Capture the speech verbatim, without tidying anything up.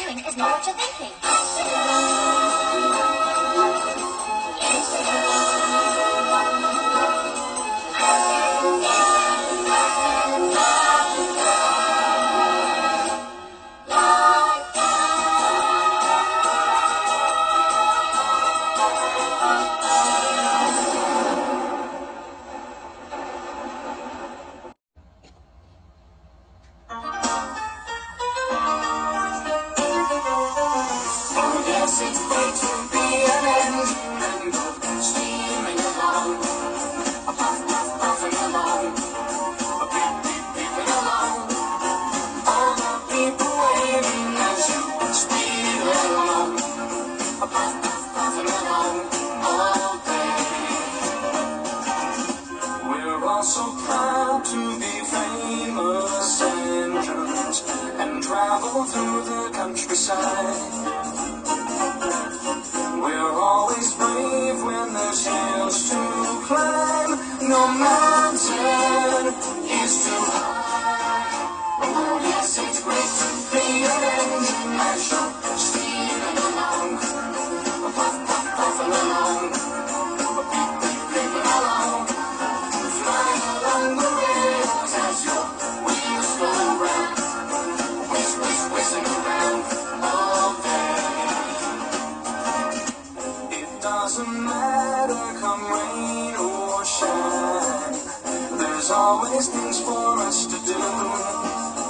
doing is not what you're thinking. It's great to be an engine and go steaming along, a puff, puff, puffing along, a beep, beep, beeping along. All the people waving as you speed along, a puff, puff, puffing along all day. We're all so proud to be famous engines and travel through the countryside. We're always brave when there's hills to climb. No mountain is too high. Oh yes, it's great to be an engine that shall steaming along, a puff, puff, puffing along, a beep, beep, beeping along, flying along the rails as your wheels go round, whiz, whiz, whizzing around all day. Doesn't matter, come rain or shine, there's always things for us to do.